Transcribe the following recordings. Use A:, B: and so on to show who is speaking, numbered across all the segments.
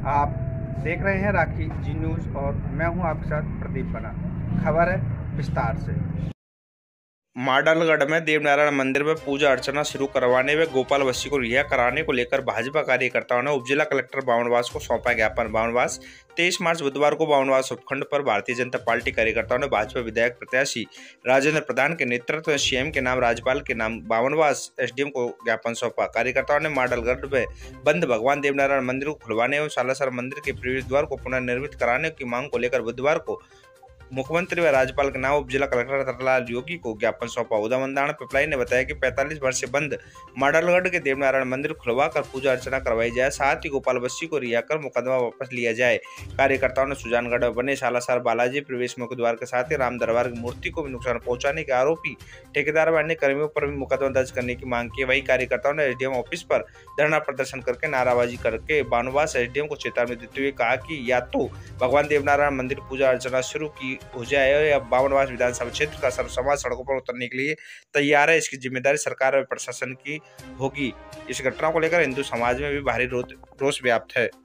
A: आप देख रहे हैं राखी जी न्यूज़ और मैं हूं आपके साथ प्रदीप बना। खबर है विस्तार से।
B: माडलगढ़ में देवनारायण मंदिर में पूजा अर्चना शुरू करवाने व गोपाल बस्सी को रिहा कराने को लेकर भाजपा कार्यकर्ताओं ने उपजिला कलेक्टर बावनवास को सौंपा ज्ञापन। बावनवास 23 मार्च बुधवार को बावनवास उपखंड पर भारतीय जनता पार्टी कार्यकर्ताओं ने भाजपा विधायक प्रत्याशी राजेंद्र प्रधान के नेतृत्व में सीएम के नाम, राज्यपाल के नाम बावनवास एसडीएम को ज्ञापन सौंपा। कार्यकर्ताओं ने माडलगढ़ में बंद भगवान देवनारायण मंदिर को खुलवाने एवं सालासर मंदिर के प्रवेश द्वार को पुनर्निर्मित कराने की मांग को लेकर बुधवार को मुख्यमंत्री व राज्यपाल के नाम उपजिला कलेक्टर रतनलाल योगी को ज्ञापन सौंपा। उदयमंदाण पिपलाई ने बताया कि 45 वर्ष से बंद माडलगढ़ के देवनारायण मंदिर खुलवाकर पूजा अर्चना करवाई जाए, साथ ही गोपाल बस्सी को रिहा कर मुकदमा वापस लिया जाए। कार्यकर्ताओं ने सुजानगढ़ में बने सालासर बालाजी प्रवेश मुख्य द्वार के साथ ही राम दरबार की मूर्ति को भी नुकसान पहुंचाने के आरोपी ठेकेदार व अन्य कर्मियों पर भी मुकदमा दर्ज करने की मांग की। वही कार्यकर्ताओं ने एसडीएम ऑफिस पर धरना प्रदर्शन करके नाराबाजी करके बावनवास एसडीएम को चेतावनी देते हुए कहा कि या तो भगवान देवनारायण मंदिर पूजा अर्चना शुरू की हो जाए या बावनवास विधानसभा क्षेत्र का सर्व समाज सड़कों पर उतरने के लिए तैयार है। इसकी जिम्मेदारी सरकार और प्रशासन की होगी। इस घटना को लेकर हिंदू समाज में भी भारी रोष व्याप्त है।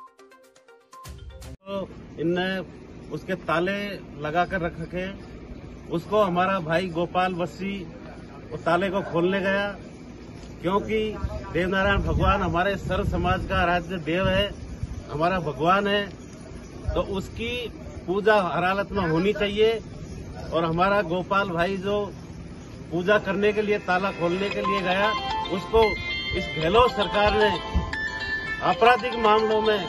C: तो इनने उसके ताले लगा कर रखे, उसको हमारा भाई गोपाल बस्सी वो ताले को खोलने गया, क्योंकि देवनारायण भगवान हमारे सर्व समाज का आराध्य देव है, हमारा भगवान है, तो उसकी पूजा हर हालत में होनी चाहिए। और हमारा गोपाल भाई जो पूजा करने के लिए ताला खोलने के लिए गया, उसको इस गहलोत सरकार ने आपराधिक मामलों में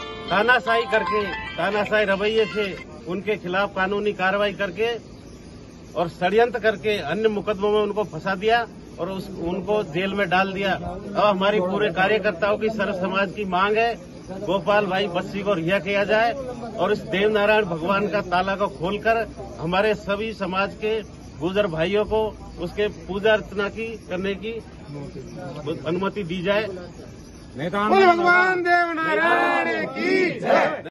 C: तानाशाही रवैये से उनके खिलाफ कानूनी कार्रवाई करके और षड्यंत्र करके अन्य मुकदमों में उनको फंसा दिया और उनको जेल में डाल दिया। अब हमारी पूरे कार्यकर्ताओं की सर्व समाज की मांग है गोपाल भाई बस्सी को रिहा किया जाए और इस देवनारायण भगवान का ताला को खोलकर हमारे सभी समाज के गुजर भाइयों को उसके पूजा अर्चना करने की अनुमति दी जाए।
D: भगवान देवनारायण की जय।